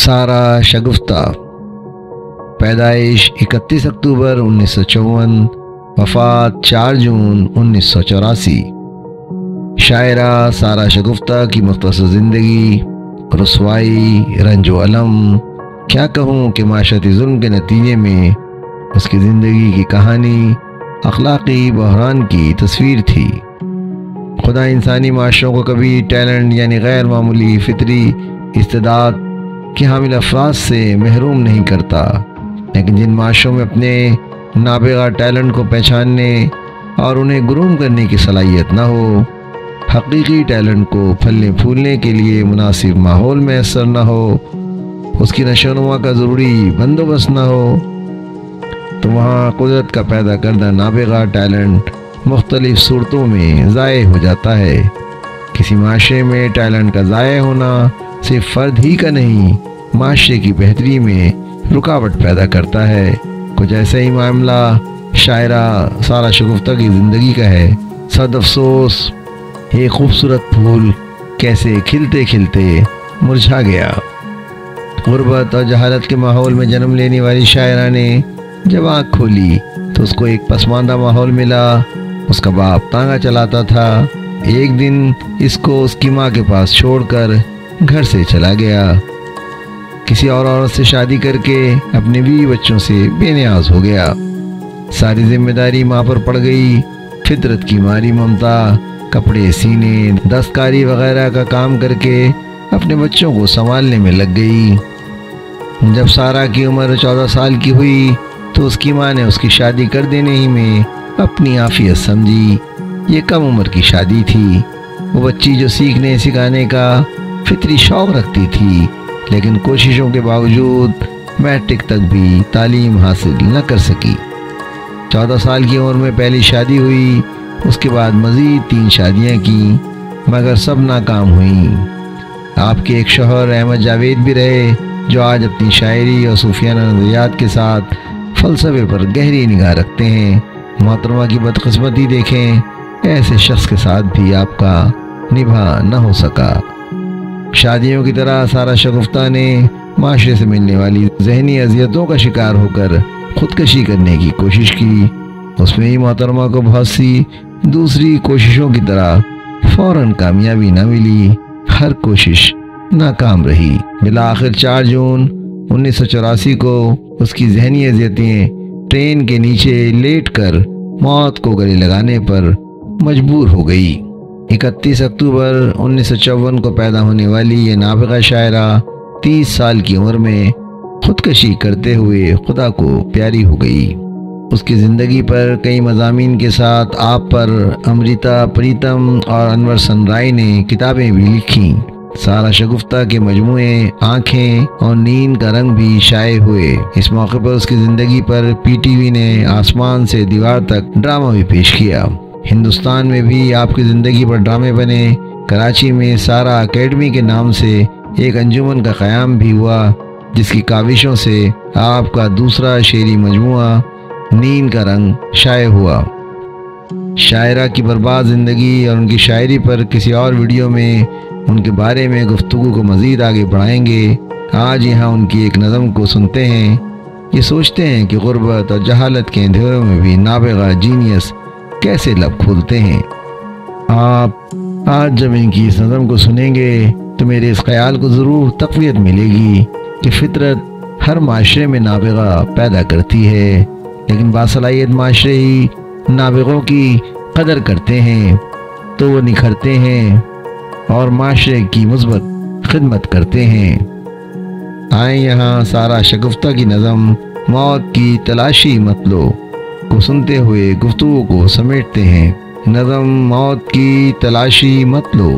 सारा शगुफ्ता, पैदाइश 31 अक्टूबर 1954, वफ़ात 4 जून 1984। शायरा सारा शगुफ्ता की मुख्तसर ज़िंदगी, रुसवाई, रंजो अलम, क्या कहूँ कि माशरती जुल्म के नतीजे में उसकी ज़िंदगी की कहानी अखलाक़ी बहरान की तस्वीर थी। खुदा इंसानी माशरों को कभी टैलेंट यानी गैर मामूली फितरी इस्तेदाद के हामिल अफराद से महरूम नहीं करता, लेकिन जिन माशरों में अपने नाबिगा टैलेंट को पहचानने और उन्हें ग्रूम करने की सलाहियत न हो, हकीकी टैलेंट को फलने फूलने के लिए मुनासिब माहौल मैसर न हो, उसकी नशोनुमा का ज़रूरी बंदोबस्त न हो, तो वहाँ कुदरत का पैदा करदा नाबिगा टैलेंट मुख्तलिफ सूरतों में ज़ाये हो जाता है। किसी माशरे में टैलेंट का ज़ाये होना सिर्फ फ़र्द ही का नहीं, माशरे की बेहतरी में रुकावट पैदा करता है। कुछ ऐसा ही मामला शायरा सारा शगुफ्ता की ज़िंदगी का है। सद अफसोस, ये खूबसूरत फूल कैसे खिलते खिलते मुरझा गया। गुर्बत और जहालत के माहौल में जन्म लेने वाली शायरा ने जब आँख खोली तो उसको एक पसमानदा माहौल मिला। उसका बाप तांगा चलाता था। एक दिन इसको उसकी माँ के पास छोड़कर घर से चला गया। किसी और औरत से शादी करके अपने बीवी बच्चों से बेनियाज हो गया। सारी जिम्मेदारी माँ पर पड़ गई। फितरत की मारी ममता कपड़े सीने, दस्तकारी वगैरह का काम करके अपने बच्चों को संभालने में लग गई। जब सारा की उम्र 14 साल की हुई तो उसकी माँ ने उसकी शादी कर देने ही में अपनी आफियत समझी। ये कम उम्र की शादी थी। वो बच्ची जो सीखने सिखाने का फितरी शौक़ रखती थी, लेकिन कोशिशों के बावजूद मैट्रिक तक भी तालीम हासिल न कर सकी। 14 साल की उम्र में पहली शादी हुई। उसके बाद मज़ीद 3 शादियाँ की, मगर सब नाकाम हुई। आपके एक शौहर अहमद जावेद भी रहे, जो आज अपनी शायरी और सूफियाना नज़रियात के साथ फ़लसफ़े पर गहरी निगाह रखते हैं। मोहतरमा की बदकिस्मती देखें, ऐसे शख्स के साथ भी आपका निभा न हो सका। शादियों की तरह सारा शगुफ्ता ने माशरे से मिलने वाली जहनी अजियतों का शिकार होकर खुदकशी करने की कोशिश की। उसमें ही मोहतरमा को बहुत सी दूसरी कोशिशों की तरह फ़ौरन कामयाबी न मिली। हर कोशिश नाकाम रही। बिला आखिर 4 जून 1984 को उसकी जहनी अजियतें ट्रेन के नीचे लेटकर मौत को गले लगाने पर मजबूर हो गई। 31 अक्टूबर 1954 को पैदा होने वाली ये नाबिगा शायरा 30 साल की उम्र में खुदकशी करते हुए खुदा को प्यारी हो गई। उसकी ज़िंदगी पर कई मज़ामीन के साथ आप पर अमृता प्रीतम और अनवर सनराय ने किताबें भी लिखी। सारा शगुफ्ता के मजमूए आँखें और नींद का रंग भी शाये हुए। इस मौके पर उसकी ज़िंदगी पर पीटीवी ने आसमान से दीवार तक ड्रामा भी पेश किया। हिंदुस्तान में भी आपकी ज़िंदगी पर ड्रामे बने। कराची में सारा अकेडमी के नाम से एक अंजुमन का क़याम भी हुआ, जिसकी काविशों से आपका दूसरा शेरी मजमुआ नींद का रंग शाये हुआ। शायरा की बर्बाद ज़िंदगी और उनकी शायरी पर किसी और वीडियो में उनके बारे में गुफ्तगू को मज़ीद आगे बढ़ाएंगे। आज यहाँ उनकी एक नज़म को सुनते हैं। ये सोचते हैं कि गुर्बत और जहालत के अंधेरों में भी नाबिगा जीनियस कैसे लब खोलते हैं। आप आज जब इनकी इस नज़म को सुनेंगे तो मेरे इस ख्याल को ज़रूर तक़वियत मिलेगी कि फितरत हर माशरे में नाबिगा पैदा करती है, लेकिन बासलाहियत माशरे ही नाबिगों की कदर करते हैं तो वो निखरते हैं और माशरे की मुस्बत खिदमत करते हैं। आए यहाँ सारा शगुफ्ता की नज़म मौत की तलाशी मत लो को सुनते हुए गुफ्तगू को समेटते हैं। नज़म मौत की तलाशी मत लो।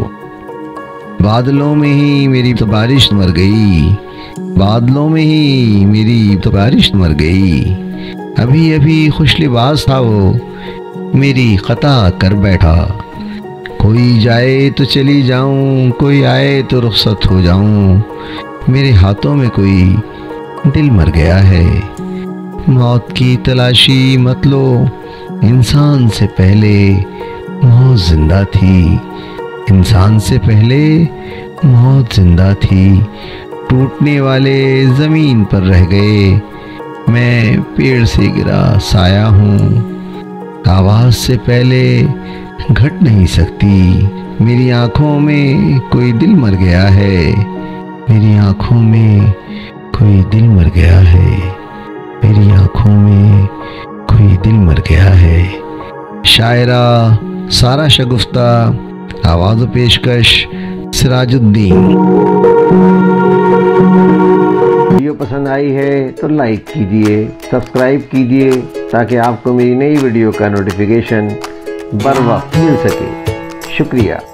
बादलों में ही मेरी तो बारिश मर गई, बादलों में ही मेरी तो बारिश मर गई। अभी अभी खुश लिबास था वो, मेरी ख़ता कर बैठा। कोई जाए तो चली जाऊं, कोई आए तो रुखसत हो जाऊं। मेरे हाथों में कोई दिल मर गया है। मौत की तलाशी मत लो, इंसान से पहले मौत जिंदा थी। इंसान से पहले मौत जिंदा थी। टूटने वाले ज़मीन पर रह गए। मैं पेड़ से गिरा साया हूँ, आवाज़ से पहले घट नहीं सकती। मेरी आँखों में कोई दिल मर गया है, मेरी आँखों में कोई दिल मर गया है, मेरी आँखों में कोई दिल मर गया है। शायरा सारा शगुफ्ता, आवाज़ पेशकश सिराजुद्दीन। वीडियो पसंद आई है तो लाइक कीजिए, सब्सक्राइब कीजिए ताकि आपको मेरी नई वीडियो का नोटिफिकेशन बर वक्त मिल सके। शुक्रिया।